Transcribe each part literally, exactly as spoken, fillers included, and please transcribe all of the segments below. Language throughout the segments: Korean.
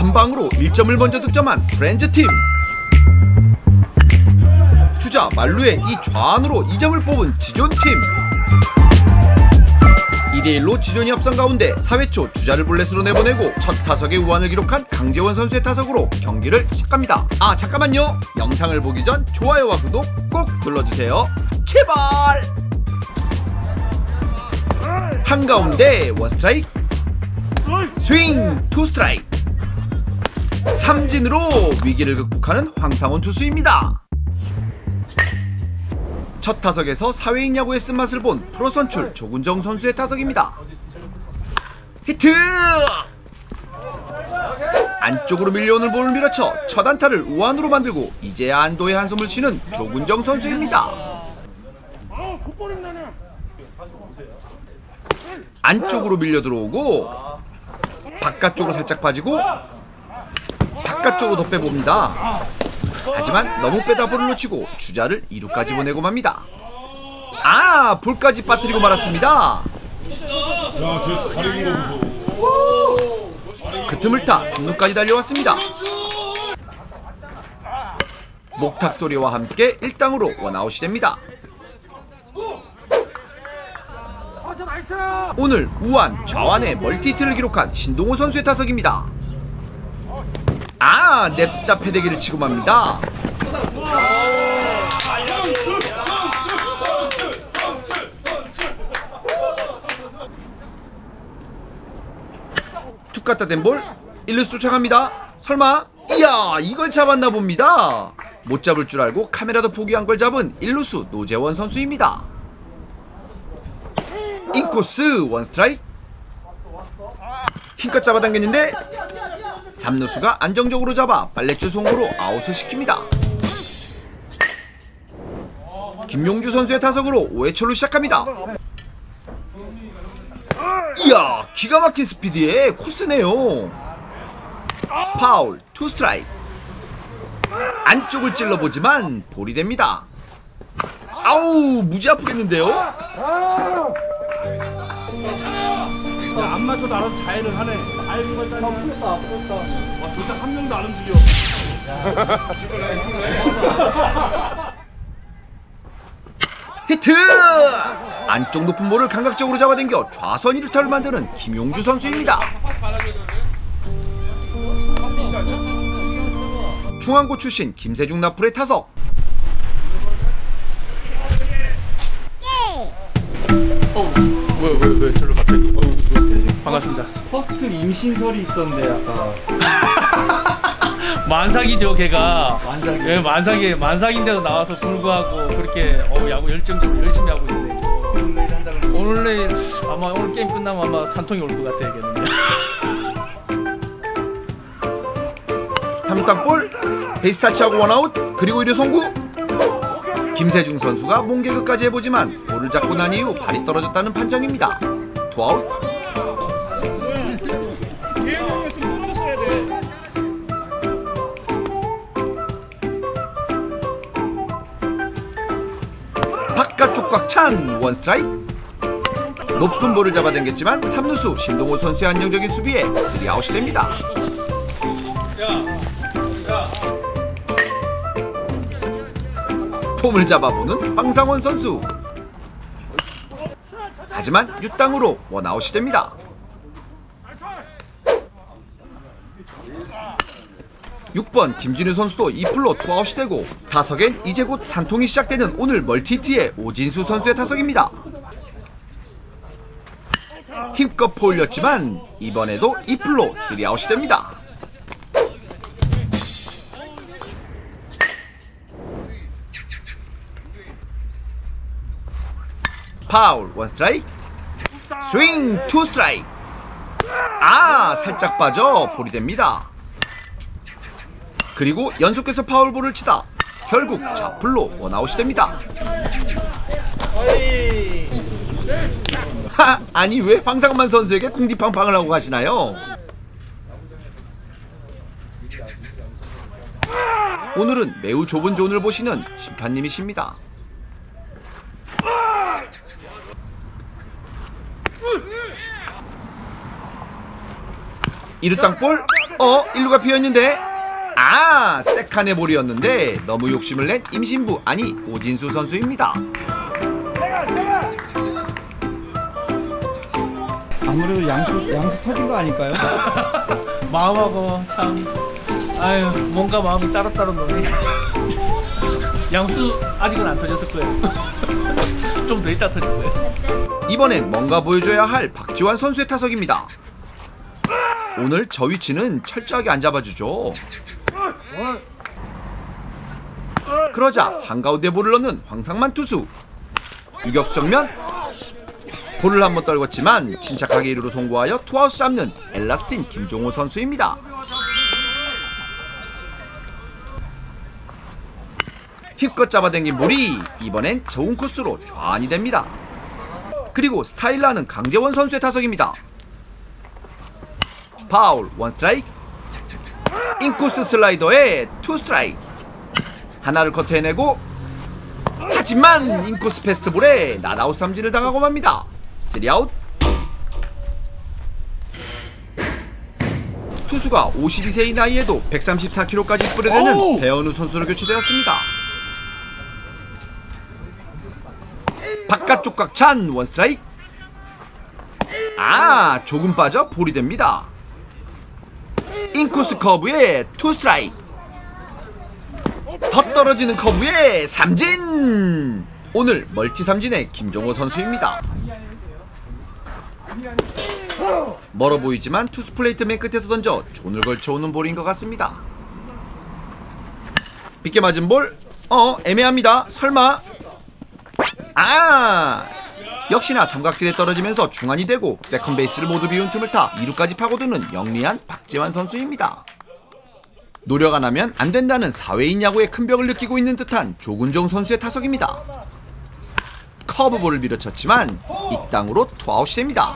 한 방으로 일 점을 먼저 득점한 프렌즈팀. 주자 말루의 이 좌안으로 이 점을 뽑은 지존팀. 이 대 일로 지존이 앞선 가운데 사 회 초 주자를 볼넷으로 내보내고 첫 타석에 우완을 기록한 강재원 선수의 타석으로 경기를 시작합니다. 아 잠깐만요. 영상을 보기 전 좋아요와 구독 꼭 눌러주세요. 제발. 한가운데 원 스트라이크, 스윙 투 스트라이크. 삼진으로 위기를 극복하는 황상훈 투수입니다. 첫 타석에서 사회인 야구의 쓴맛을 본 프로 선출 조군정 선수의 타석입니다. 히트! 안쪽으로 밀려오는 볼을 밀어쳐 첫 안타를 우완으로 만들고 이제야 안도의 한숨을 쉬는 조군정 선수입니다. 안쪽으로 밀려 들어오고 바깥쪽으로 살짝 빠지고 바깥쪽으로 더 빼봅니다. 하지만 너무 빼다 볼을 놓치고 주자를 이 루까지 보내고 맙니다. 아! 볼까지 빠뜨리고 말았습니다. 야, 쟤 가리는 거 보고. 그 틈을 타 삼 루까지 달려왔습니다. 목탁 소리와 함께 일 당으로 원아웃이 됩니다. 오늘 우완, 좌완의 멀티히트를 기록한 신동호 선수의 타석입니다. 아! 냅다 패대기를 치고 맙니다. 툭 갖다 댄 볼 일 루수 쫓아갑니다. 설마? 이야 이걸 잡았나 봅니다. 못 잡을 줄 알고 카메라도 포기한 걸 잡은 일 루수 노재원 선수입니다. 인코스 원 스트라이크. 힘껏 잡아당겼는데 삼 루수가 안정적으로 잡아 빨래줄 송구로 아웃을 시킵니다. 김용주 선수의 타석으로 오 회 초로 시작합니다. 이야 기가 막힌 스피드에 코스네요. 파울 투 스트라이크. 안쪽을 찔러보지만 볼이 됩니다. 아우 무지 아프겠는데요. 안 맞춰도 알아서 자해를 하네. 자해는 걸 따지면 풀었다 풀었다. 와 조작 한 명도 안 움직여. 히트! 안쪽 높은 볼을 감각적으로 잡아당겨 좌선 이 루타를 만드는 김용주 선수입니다. 중앙고 출신 김세중 나풀의 타석. 어, 왜 왜 왜 저를 갑자기? 어, 반갑습니다. 퍼스트 임신설이 있던데 아까. 만삭이죠, 걔가. 만삭이. 예, 만삭이 만삭인데도 나와서 불구하고 그렇게 어, 야구 열정적으로 열심히 하고 있는데. 오늘 내일 한다 그러면. 오늘 내일 아마 오늘 게임 끝나면 아마 산통이 올 것 같아야겠는데. 삼 루 땅볼 베이스 타치하고 원아웃. 그리고 일 루 송구. 김세중 선수가 몸개그까지 해보지만 볼을 잡고 난 이후 발이 떨어졌다는 판정입니다. 투아웃. 바깥쪽 꽉 찬 원 스트라이크. 높은 볼을 잡아당겼지만 삼 루수 신동호 선수의 안정적인 수비에 쓰리 아웃이 됩니다. 폼을 잡아보는 황상원 선수. 하지만 육 당으로 원아웃이 됩니다. 육 번 김진우 선수도 이 풀로 투아웃이 되고 타석엔 이제 곧 산통이 시작되는 오늘 멀티히트의 오진수 선수의 타석입니다. 힘껏 포올렸지만 이번에도 이 풀로 쓰리 아웃이 됩니다. 파울 원 스트라이크. 스윙 투 스트라이크. 아 살짝 빠져 볼이 됩니다. 그리고 연속해서 파울볼을 치다 결국 좌풀로 원아웃이 됩니다. 하 아니 왜 황상만 선수에게 궁디팡팡을 하고 가시나요? 오늘은 매우 좁은 존을 보시는 심판님이십니다. 이 루 땅볼 어? 일루가 비어있는데? 아! 세칸의 볼이었는데 너무 욕심을 낸 임신부 아니 오진수 선수입니다. 아무래도 양수 양수 터진 거 아닐까요? 마음하고 참 아유 뭔가 마음이 따로따로 노네. 양수 아직은 안 터졌을 거예요. 좀 더 이따 터질 거예요. 이번엔 뭔가 보여줘야 할 박지환 선수의 타석입니다. 오늘 저 위치는 철저하게 안 잡아주죠. 그러자 한가운데 볼을 넣는 황상만 투수. 유격수 정면 볼을 한번 떨궜지만 침착하게 이루로 송구하여 투아웃 잡는 엘라스틴 김종호 선수입니다. 힘껏 잡아당긴 볼이 이번엔 좋은 코스로 좌안이 됩니다. 그리고 스타일러는 강재원 선수의 타석입니다. 파울 원 스트라이크. 인코스 슬라이더에 투 스트라이크. 하나를 커트해내고 하지만 인코스 패스트볼에 낫아웃 삼진을 당하고 맙니다. 쓰리 아웃. 투수가 오십이 세의 나이에도 백삼십사 킬로그램까지 뿌려대는 배현우 선수로 교체되었습니다. 바깥쪽 꽉 찬 원 스트라이크. 아 조금 빠져 볼이 됩니다. 인코스 커브에 투 스트라이크. 더 떨어지는 커브에 삼진. 오늘 멀티 삼진의 김종호 선수입니다. 멀어 보이지만 투수 플레이트 맨 끝에서 던져 존을 걸쳐오는 볼인 것 같습니다. 빗게 맞은 볼. 어 애매합니다. 설마. 아 역시나 삼각지대에 떨어지면서 중안이 되고 세컨 베이스를 모두 비운 틈을 타 이 루까지 파고드는 영리한 박지환 선수입니다. 노력 안 하면 안 된다는 사회인 야구의 큰 벽을 느끼고 있는 듯한 조근종 선수의 타석입니다. 커브볼을 밀어쳤지만 이 땅으로 투아웃이 됩니다.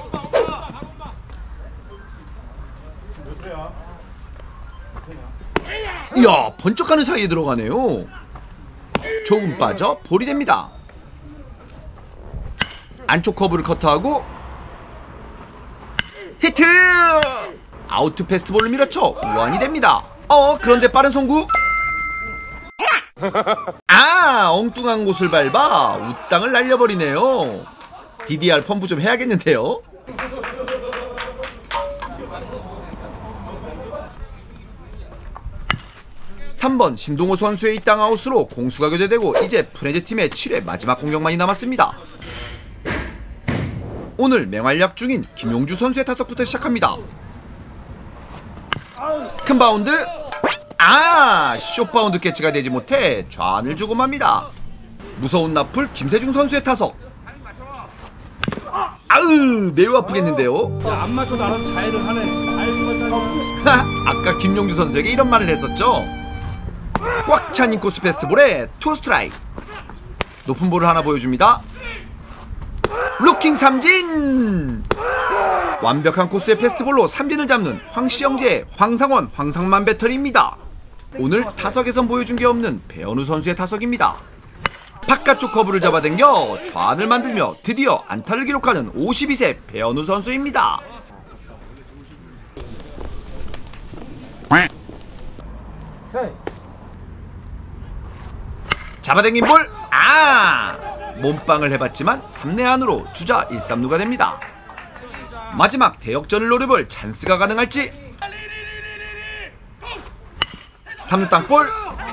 이야 번쩍하는 사이에 들어가네요. 조금 빠져 볼이 됩니다. 안쪽 커브를 커트하고 히트! 아웃투 패스트볼을 밀어쳐 우완이 됩니다. 어 그런데 빠른 송구. 아 엉뚱한 곳을 밟아 우땅을 날려버리네요. 디디알 펌프 좀 해야겠는데요. 삼 번 신동호 선수의 이 땅 아웃으로 공수가 교대되고 이제 프렌즈 팀의 칠 회 마지막 공격만이 남았습니다. 오늘 맹활약 중인 김용주 선수의 타석부터 시작합니다. 큰 바운드. 아 숏바운드 캐치가 되지 못해 좌안을 주고 맙니다. 무서운 나풀 김세중 선수의 타석. 아으 매우 아프겠는데요. 안 맞춰도 알아서 자해를 하네. 자해를 아까 김용주 선수에게 이런 말을 했었죠. 꽉 찬 인코스 패스트볼에 투 스트라이크. 높은 볼을 하나 보여줍니다. 루킹 삼진. 완벽한 코스의 패스트볼로 삼진을 잡는 황시영재의 황상원 황상만 배터리입니다. 오늘 타석에선 보여준 게 없는 배현우 선수의 타석입니다. 바깥쪽 커브를 잡아당겨 좌안을 만들며 드디어 안타를 기록하는 오십이 세 배현우 선수입니다. 잡아당긴 볼. 아 몸빵을 해봤지만 삼 내 안으로 주자 일, 삼루가 됩니다. 마지막 대역전을 노려볼 찬스가 가능할지. 삼 루 땅볼.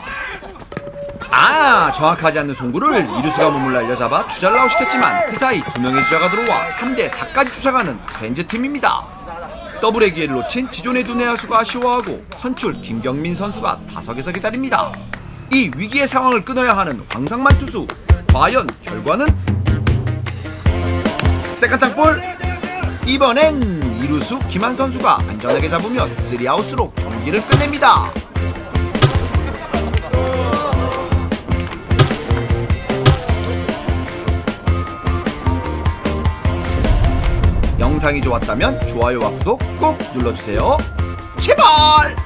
아 정확하지 않는 송구를 이루수가 몸을 날려 잡아 주자를 아웃시켰지만 그 사이 두 명의 주자가 들어와 삼 대 사까지 쫓아가는 프렌즈 팀입니다. 더블의 기회를 놓친 지존의 두 내야수가 아쉬워하고 선출 김경민 선수가 타석에서 기다립니다. 이 위기의 상황을 끊어야 하는 황상만 투수. 과연 결과는? 세컨 땅볼. 이번엔 이루수 김한 선수가 안전하게 잡으며 쓰리 아웃으로 경기를 끝냅니다. 영상이 좋았다면 좋아요와 구독 꼭 눌러주세요. 제발!